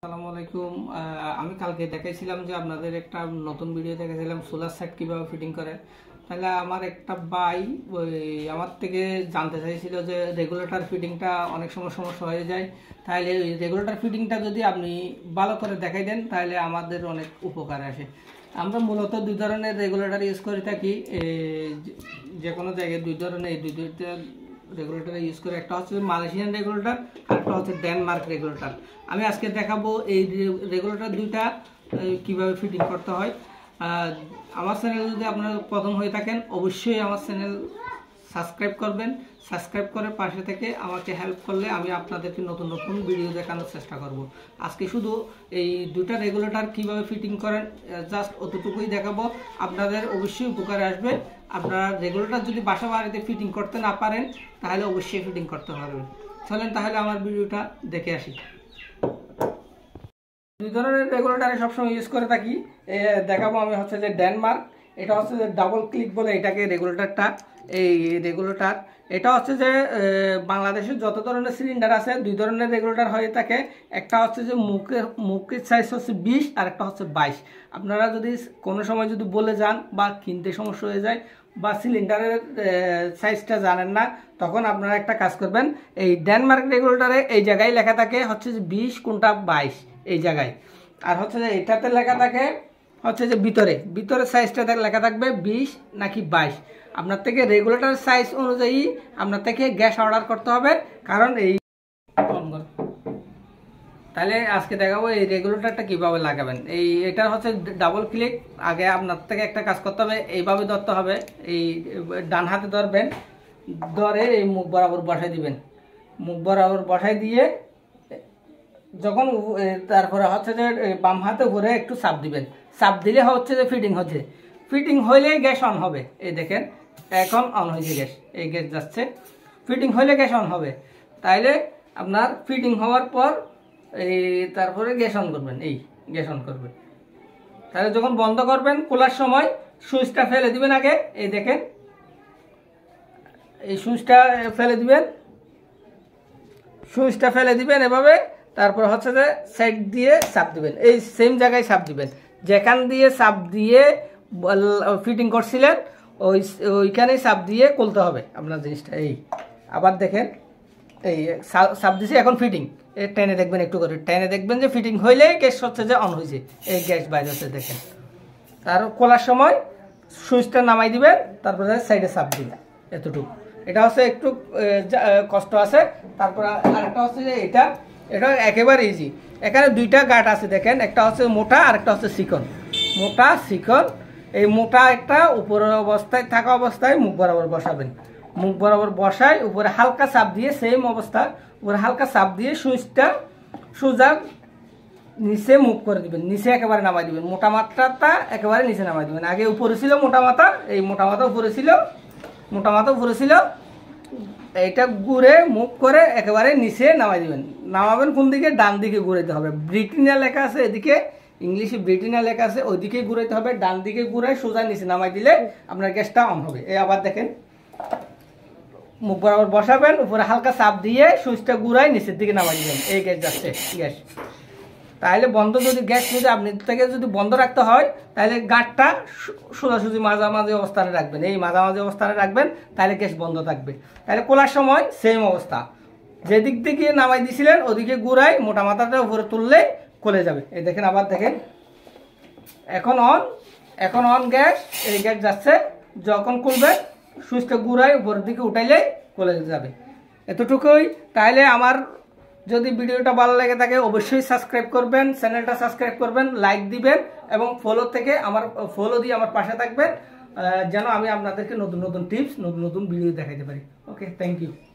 আসসালামু আলাইকুম। আমি কালকে দেখাইছিলাম যে আপনাদের একটা নতুন ভিডিও দেখাইছিলাম সোলার সেট কিভাবে ফিটিং করে। তাহলে আমার একটা ভাই আমার থেকে জানতে চাইছিল যে রেগুলেটর ফিটিংটা অনেক সময় সমস্যা হয়ে যায়, তাহলে ওই রেগুলেটর ফিটিংটা যদি আপনি ভালো করে দেখাই দেন তাহলে আমাদের অনেক উপকার আসে। আমরা মূলত দুই ধরনের রেগুলেটর ইউজ করে থাকি, যে কোনো জায়গায় দুই ধরনের দুইটা রেগুলেটর ইউজ করে। একটা হচ্ছে মালয়েশিয়ান রেগুলেটর আর একটা হচ্ছে ডেনমার্ক রেগুলেটর। আমি আজকে দেখাবো এই রেগুলেটর দুইটা কিভাবে ফিটিং করতে হয়। আমার চ্যানেল যদি আপনারা প্রথম হয়ে থাকেন অবশ্যই আমার চ্যানেল সাবস্ক্রাইব করবেন। সাবস্ক্রাইব করে পাশে থেকে আমাকে হেল্প করলে আমি আপনাদেরকে নতুন নতুন ভিডিও দেখানোর চেষ্টা করব। আজকে শুধু এই দুটা রেগুলেটর কিভাবে ফিটিং করেন জাস্ট অতটুকুই দেখাবো, আপনাদের অবশ্যই উপকারে আসবে। আপনারা রেগুলেটর যদি বাসা বাড়িতে ফিটিং করতে না পারেন তাহলে অবশ্যই ফিটিং করতে পারবেন। চলেন তাহলে আমার ভিডিওটা দেখে আসি। দুই ধরনের রেগুলেটর সবসময় ইউজ করে থাকি, দেখাবো আমি হচ্ছে যে ডেনমার্ক। এটা হচ্ছে যে ডাবল ক্লিক বলে এটাকে রেগুলেটরটা। এই রেগুলেটর এটা হচ্ছে যে বাংলাদেশের যত ধরনের সিলিন্ডার আছে দুই ধরনের রেগুলেটর হয়ে থাকে। একটা হচ্ছে যে মুখের সাইজ হচ্ছে 20 আর একটা হচ্ছে 22। আপনারা যদি কোনো সময় যদি বলে যান বা কিনতে সমস্যা হয়ে যায় বা সিলিন্ডারের সাইজটা জানেন না, তখন আপনারা একটা কাজ করবেন, এই ডেনমার্ক রেগুলেটরে এই জায়গায় লেখা থাকে হচ্ছে যে 20 কোনটা 22 এই জায়গায়, আর হচ্ছে যে এটাতে লেখা থাকে হচ্ছে যে ভিতরে সাইজটা লেখা থাকবে 20 নাকি 22। আপনার থেকে রেগুলেটর সাইজ অনুযায়ী আপনার থেকে গ্যাস অর্ডার করতে হবে, কারণ এই তাহলে আজকে দেখাবো এই রেগুলেটরটা কিভাবে লাগাবেন। এটা হচ্ছে ডাবল ক্লিক। আগে আপনার থেকে একটা কাজ করতে হবে, এইভাবে ধরতে হবে, এই ডান হাতে ধরবেন, ধরে এই মুখ বরাবর বসাই দিবেন। মুখ বরাবর বসাই দিয়ে যখন তারপরে হচ্ছে যে বাম হাতে ঘুরে একটু চাপ দিবেন। চাপ দিলে হচ্ছে যে ফিটিং হচ্ছে, ফিটিং হইলেই গ্যাস অন হবে। এই দেখেন এখন অন হয়েছে গ্যাস, এই গ্যাস যাচ্ছে, ফিটিং হইলে গ্যাস অন হবে। তাইলে আপনার ফিটিং হওয়ার পর এই তারপরে গ্যাস অন করবেন, এই গ্যাস অন করবেন। তাহলে যখন বন্ধ করবেন খোলার সময় সুইচটা ফেলে দিবেন আগে, এই দেখেন এই সুইচটা ফেলে দিবেন, সুইচটা ফেলে দিবেন এভাবে। তারপর হচ্ছে যে সাইড দিয়ে চাপ দিবেন, এই সেম জায়গায় চাপ দিবেন যেখান দিয়ে চাপ দিয়ে ফিটিং করছিলেন ওইখানেই চাপ দিয়ে খুলতে হবে আপনার জিনিসটা। এই আবার দেখেন এই চাপ দিয়েছি, এখন ফিটিং টেনে দেখবেন, একটু করে টেনে দেখবেন যে ফিটিং হইলে গ্যাস হচ্ছে যে অন হয়েছে, এই গ্যাস বাইরে হচ্ছে দেখেন। তার খোলার সময় সুইচটা নামাই দিবেন, তারপরে সাইডে চাপ দিবেন, এতটুকু। এটা হচ্ছে একটু কষ্ট আছে। তারপর আরেকটা হচ্ছে যে এটা একেবারে ইজি। এখানে দুইটা গাঁট আছে দেখেন, একটা হচ্ছে মোটা আর একটা হচ্ছে চিকন। মোটা চিকন, এই মোটা একটা উপরের অবস্থায় থাকা অবস্থায় মুখ বরাবর বসাবেন। মুখ বরাবর বসায় উপরে হালকা চাপ দিয়ে সেম অবস্থা উপরে হালকা চাপ দিয়ে সুইচটা সোজা নিচে মুভ করে দিবেন, নিচে একেবারে নামাই দিবেন। মোটা মাথাটা একেবারে নিচে নামাই দিবেন। আগে উপরে ছিল মোটা মাথা, এই মোটা মাথা উপরে ছিল, মোটা মাথা উপরে ছিল, এইটা ঘুরে মুভ করে একেবারে নিচে নামাই দিবেন। নামাবেন কোন দিকে? ডান দিকে ঘুরাইতে হবে। ব্রিটানিয়া লেখা আছে এদিকে, ইংলিশে ব্রিটানিয়া লেখা আছে, ওইদিকে ঘুরাইতে হবে। ডান দিকে ঘুরে সোজা নিচে নামাই দিলে আপনার গ্যাসটা অন হবে। এই আবার দেখেন, মুখ বরাবর বসাবেন, উপরে হালকা চাপ দিয়ে সুইচটা ঘুরাই নিচের দিকে নামাই দিবেন, এই গ্যাস যাচ্ছে গ্যাস। তাহলে বন্ধ যদি গ্যাস যদি আপনি থেকে যদি বন্ধ রাখতে হয় তাহলে গাঁটটা সোজাসুজি মাঝামাঝি অবস্থানে রাখবেন, এই মাঝামাঝি অবস্থানে রাখবেন, তাহলে গ্যাস বন্ধ থাকবে। তাহলে খোলার সময় সেম অবস্থা, যেদিক থেকে নামাই দিয়েছিলেন ওদিকে ঘুরাই মোটা মাথাটা উপরে তুললে খুলে যাবে। এই দেখেন আবার দেখেন, এখন অন গ্যাস, এই গ্যাস যাচ্ছে। যখন খুলবেন সুইচটা ঘুরাই উপরের দিকে উঠাইলে খুলে যাবে, এতটুকুই। তাহলে আমার যদি ভিডিওটা ভালো লেগে থাকে অবশ্যই সাবস্ক্রাইব করবেন, চ্যানেলটা সাবস্ক্রাইব করবেন, লাইক দিবেন এবং ফলো দিয়ে আমার পাশে থাকবেন, যেন আমি আপনাদেরকে নতুন নতুন টিপস নতুন নতুন ভিডিও দেখাতে পারি। Okay, thank you.